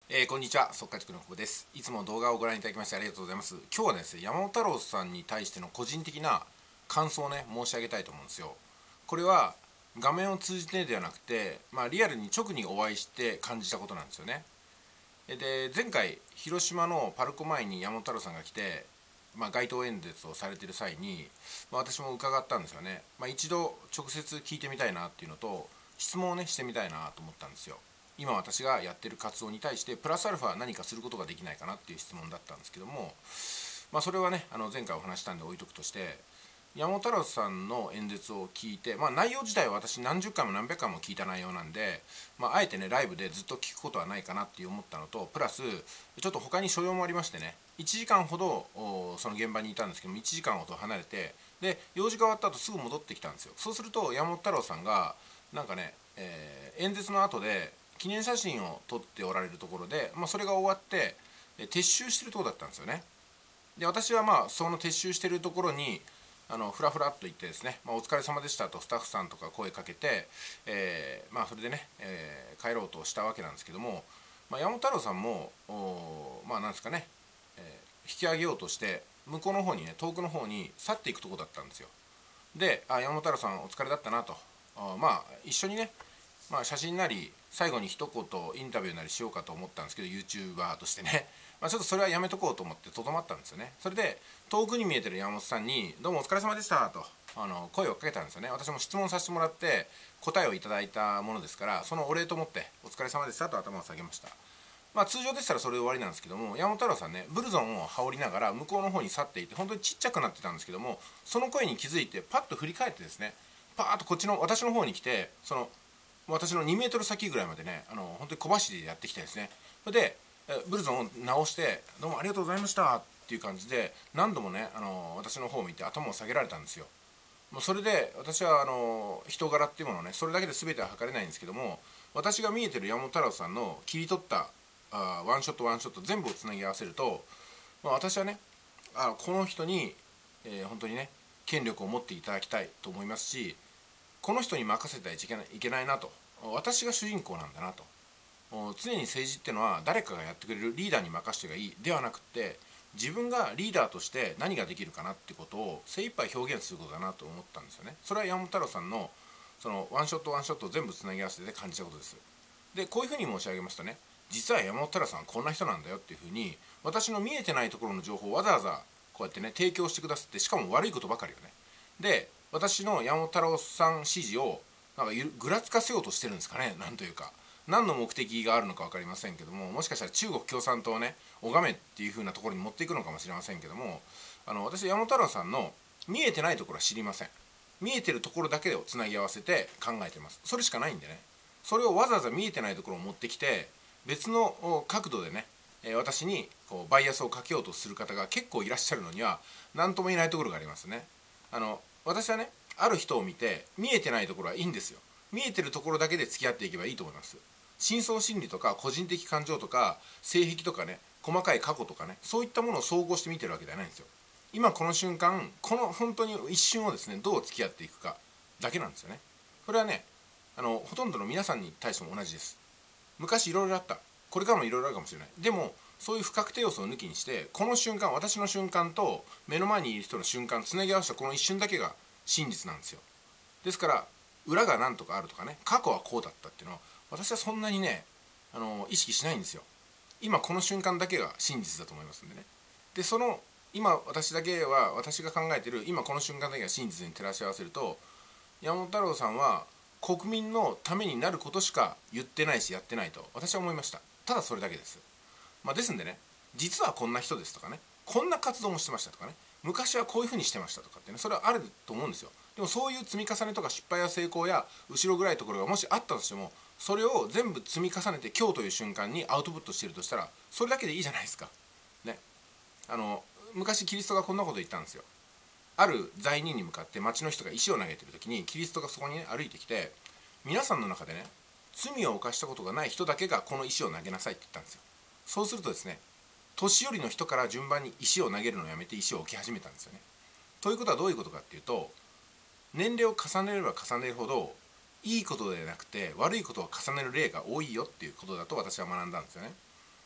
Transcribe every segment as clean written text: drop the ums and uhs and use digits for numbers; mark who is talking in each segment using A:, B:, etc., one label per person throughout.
A: こんにちは、速稼塾の久保です。いつも動画をご覧いただきましてありがとうございます。今日はですね、山本太郎さんに対しての個人的な感想をね、申し上げたいと思うんですよ。これは画面を通じてではなくて、リアルに直にお会いして感じたことなんですよね。で、前回、広島のパルコ前に山本太郎さんが来て、街頭演説をされている際に、私も伺ったんですよね。一度直接聞いてみたいなっていうのと、質問をね、してみたいなと思ったんですよ。今私がやってる活動に対してプラスアルファ何かすることができないかなっていう質問だったんですけども、それはね前回お話したんで置いとくとして、山本太郎さんの演説を聞いて、内容自体は私何十回も何百回も聞いた内容なんで、あえてねライブでずっと聞くことはないかなって思ったのと、プラスちょっと他に所用もありましてね、1時間ほどその現場にいたんですけども、1時間ほど離れて、で用事が終わった後すぐ戻ってきたんですよ。そうすると山本太郎さんがなんかね、演説の後で記念写真を撮っておられるところで、それが終わって撤収してるところだったんですよね。で、私はその撤収してるところにふらふらっと行ってですね、お疲れ様でしたとスタッフさんとか声かけて、それでね、帰ろうとしたわけなんですけども、山本太郎さんもなんですかね、引き上げようとして向こうの方にね、遠くの方に去っていくところだったんですよ。で、山本太郎さんお疲れだったなと、一緒にね、写真なり最後に一言インタビューなりしようかと思ったんですけど、 YouTuber としてね、ちょっとそれはやめとこうと思ってとどまったんですよね。それで遠くに見えてる山本さんに「どうもお疲れ様でした」と声をかけたんですよね。私も質問させてもらって答えをいただいたものですから、そのお礼と思って「お疲れ様でした」と頭を下げました。通常でしたらそれで終わりなんですけども、山本太郎さんね、ブルゾンを羽織りながら向こうの方に去っていて、本当にちっちゃくなってたんですけども、その声に気づいてパッと振り返ってですね、パーッとこっちの私の方に来て、私の2メートル先ぐらいまでね、本当に小走りでやってきてですね、それでブルゾンを直して「どうもありがとうございました」っていう感じで何度もね、私の方を見て頭を下げられたんですよ。もうそれで私は人柄っていうものをね、それだけで全ては測れないんですけども、私が見えてる山本太郎さんの切り取ったワンショットワンショット全部をつなぎ合わせると、私はね、この人に、本当にね権力を持っていただきたいと思いますし、この人に任せてはいけないなと、私が主人公なんだなと、常に政治っていうのは誰かがやってくれるリーダーに任せてがいいではなくって、自分がリーダーとして何ができるかなってことを精一杯表現することだなと思ったんですよね。それは山本太郎さんのそのワンショットワンショットを全部つなぎ合わせて感じたことです。で、こういうふうに申し上げますとね、実は山本太郎さんはこんな人なんだよっていうふうに、私の見えてないところの情報をわざわざこうやってね提供してくださって、しかも悪いことばかりをね、で私の山本太郎さん支持をなんかぐらつかせようとしてるんですかね。なんというか、何の目的があるのか分かりませんけども、もしかしたら中国共産党をね拝めっていう風なところに持っていくのかもしれませんけども、私山本太郎さんの見えてないところは知りません。見えてるところだけをつなぎ合わせて考えてます。それしかないんでね、それをわざわざ見えてないところを持ってきて別の角度でね、私にこうバイアスをかけようとする方が結構いらっしゃるのには何とも言えないところがありますね。私はね、ある人を見て見えてないところはいいんですよ。見えてるところだけで付き合っていけばいいと思います。深層心理とか個人的感情とか性癖とかね、細かい過去とかね、そういったものを総合して見てるわけではないんですよ。今この瞬間、この本当に一瞬をですね、どう付き合っていくかだけなんですよね。これはね、ほとんどの皆さんに対しても同じです。昔いろいろあった、これからもいろいろあるかもしれない。でもそういう不確定要素を抜きにして、この瞬間、私の瞬間と目の前にいる人の瞬間つなぎ合わせたこの一瞬だけが真実なんですよ。ですから裏が何とかあるとかね、過去はこうだったっていうのは私はそんなにね意識しないんですよ。今この瞬間だけが真実だと思いますんでね。で、その今私が考えてる今この瞬間だけが真実に照らし合わせると、山本太郎さんは国民のためになることしか言ってないしやってないと私は思いました。ただそれだけです。ですんでね、実はこんな人ですとかね、こんな活動もしてましたとかね、昔はこういうふうにしてましたとかってね、それはあると思うんですよ。でもそういう積み重ねとか失敗や成功や後ろ暗いところがもしあったとしても、それを全部積み重ねて今日という瞬間にアウトプットしてるとしたら、それだけでいいじゃないですか。ね、昔キリストがこんなこと言ったんですよ。ある罪人に向かって町の人が石を投げてる時に、キリストがそこに、ね、歩いてきて、皆さんの中でね、罪を犯したことがない人だけがこの石を投げなさいって言ったんですよ。そうするとですね、年寄りの人から順番に石を投げるのをやめて石を置き始めたんですよね。ということはどういうことかっていうと、年齢を重ねれば重ねるほどいいことではなくて悪いことを重ねる例が多いよっていうことだと私は学んだんですよね。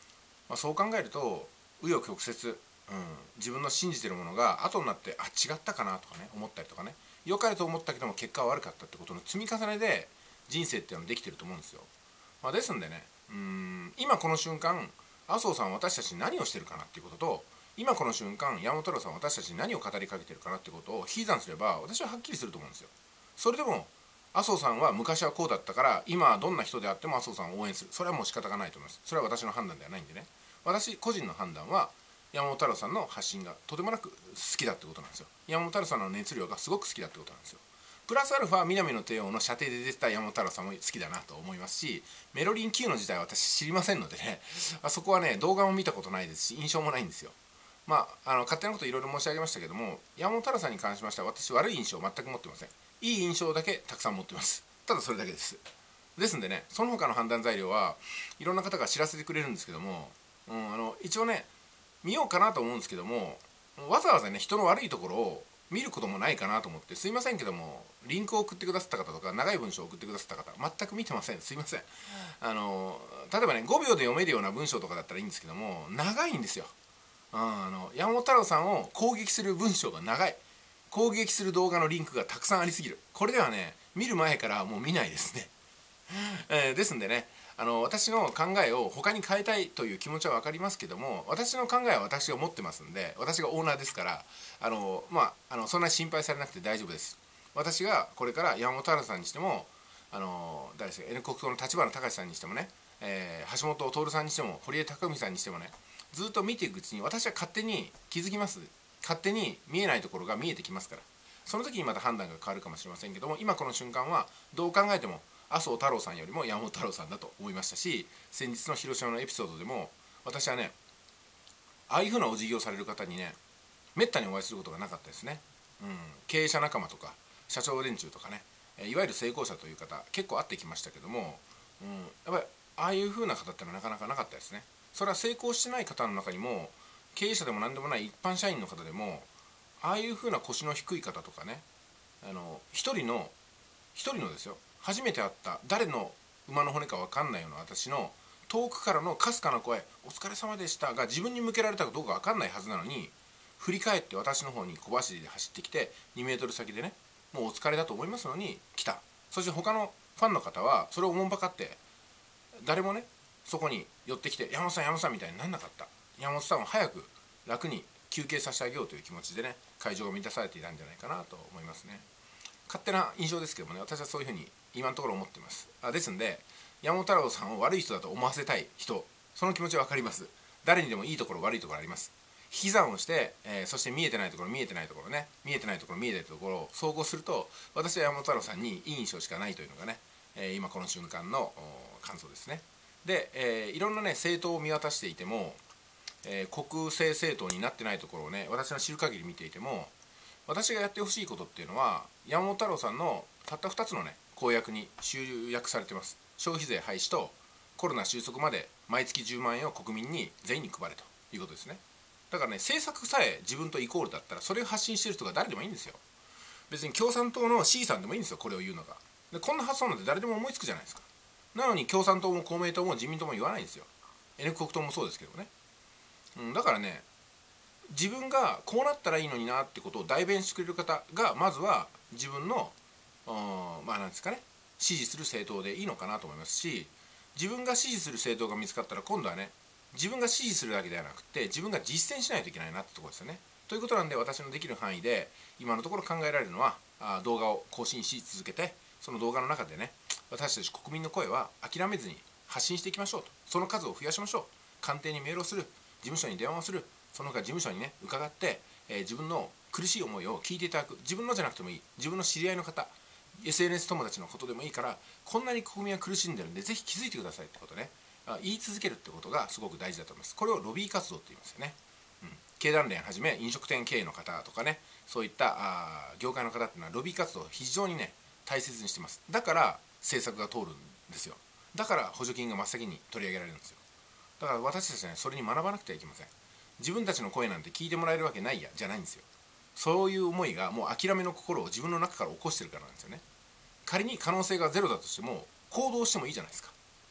A: そう考えると紆余曲折、自分の信じてるものが後になって違ったかなとかね思ったりとかね、良かれと思ったけども結果は悪かったってことの積み重ねで人生っていうのはできてると思うんですよ。ですんでね、今この瞬間麻生さんは私たちに何をしてるかなっていうことと、今この瞬間山本太郎さんは私たちに何を語りかけてるかなっていうことを比喩すれば私ははっきりすると思うんですよ。それでも麻生さんは昔はこうだったから今はどんな人であっても麻生さんを応援する、それはもう仕方がないと思います。それは私の判断ではないんでね、私個人の判断は山本太郎さんの発信がとてもなく好きだってことなんですよ。山本太郎さんの熱量がすごく好きだってことなんですよ。プラスアルファ南の帝王の射程で出てた山本太郎さんも好きだなと思いますし、メロリン Q の時代は私知りませんのでね、そこはね動画も見たことないですし印象もないんですよ。勝手なこといろいろ申し上げましたけども、山本太郎さんに関しましては私悪い印象を全く持ってません。いい印象だけたくさん持ってます。ただそれだけです。ですんでね、その他の判断材料はいろんな方が知らせてくれるんですけども、一応ね見ようかなと思うんですけども、わざわざね人の悪いところを見ることもないかなと思って、すいませんけどもリンクを送ってくださった方とか長い文章を送ってくださった方全く見てません。すいません。例えばね5秒で読めるような文章とかだったらいいんですけども長いんですよ。山本太郎さんを攻撃する文章が長い、攻撃する動画のリンクがたくさんありすぎる。これではね見る前からもう見ないですね。ですんでね、私の考えを他に変えたいという気持ちは分かりますけども、私の考えは私が持ってますんで、私がオーナーですから、そんなに心配されなくて大丈夫です。私がこれから山本太郎さんにしても、誰ですか、N 国党の立花隆さんにしてもね、橋本徹さんにしても堀江貴文さんにしてもね、ずっと見ていくうちに私は勝手に気づきます。勝手に見えないところが見えてきますから、その時にまた判断が変わるかもしれませんけども、今この瞬間はどう考えても麻生太郎さんよりも山本太郎さんだと思いましたし、先日の広島のエピソードでも私はねああいうふうなお辞儀をされる方にねめったにお会いすることがなかったですね。経営者仲間とか社長連中とかね、いわゆる成功者という方結構会ってきましたけども、やっぱりああいうふうな方ってのはなかなかなかったですね。それは成功してない方の中にも経営者でも何でもない一般社員の方でもああいうふうな腰の低い方とかね、一人のですよ、初めて会った誰の馬の骨か分かんないような私の遠くからのかすかな声「お疲れ様でした」が自分に向けられたかどうか分かんないはずなのに、振り返って私の方に小走りで走ってきて2メートル先でねもうお疲れだと思いますのに来た。そして他のファンの方はそれをおもんばかって誰もねそこに寄ってきて山本さん山本さんみたいになんなかった。山本さんを早く楽に休憩させてあげようという気持ちでね会場が満たされていたんじゃないかなと思いますね。勝手な印象ですけどもね、私はそういうふうに今のところ思っています。ですんで山本太郎さんを悪い人だと思わせたい人、その気持ちは分かります。誰にでもいいところ悪いところあります。引き算をして、そして見えてないところ見えてないところね、見えてないところ見えてないところを総合すると私は山本太郎さんにいい印象しかないというのがね、今この瞬間の感想ですね。で、いろんなね政党を見渡していても、国政政党になってないところをね私の知る限り見ていても、私がやってほしいことっていうのは山本太郎さんのたった2つのね公約に集約されてます。消費税廃止とコロナ収束まで毎月10万円を国民に全員に配れということですね。だからね政策さえ自分とイコールだったらそれを発信してる人が誰でもいいんですよ。別に共産党の C さんでもいいんですよ、これを言うのが。でこんな発想なんて誰でも思いつくじゃないですか。なのに共産党も公明党も自民党も言わないんですよ。 N 国党もそうですけどね。だからね自分がこうなったらいいのになってことを代弁してくれる方がまずは自分のなんですかね支持する政党でいいのかなと思いますし、自分が支持する政党が見つかったら今度はね自分が支持するだけではなくて自分が実践しないといけないなってところですよね。ということなんで私のできる範囲で今のところ考えられるのは動画を更新し続けて、その動画の中でね私たち国民の声は諦めずに発信していきましょうと、その数を増やしましょう。官邸にメールをする、事務所に電話をする、その他事務所にね伺って、自分の苦しい思いを聞いていただく。自分のじゃなくてもいい、自分の知り合いの方 SNS 友達のことでもいいから、こんなに国民は苦しんでるんでぜひ気づいてくださいってことね言い続けるってことがすごく大事だと思います。これをロビー活動って言いますよね。経団連はじめ飲食店経営の方とかね、そういった業界の方っていうのはロビー活動を非常にね大切にしてます。だから政策が通るんですよ。だから補助金が真っ先に取り上げられるんですよ。だから私たちはねそれに学ばなくてはいけません。自分たちの声なんて聞いてもらえるわけないやじゃないんですよ。そういう思いがもう諦めの心を自分の中から起こしてるからなんですよね。仮に可能性がゼロだとしても行動してもいいじゃないですか。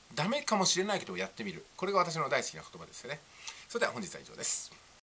A: ダメかもしれないけどやってみる、これが私の大好きな言葉ですよね。それでは本日は以上です。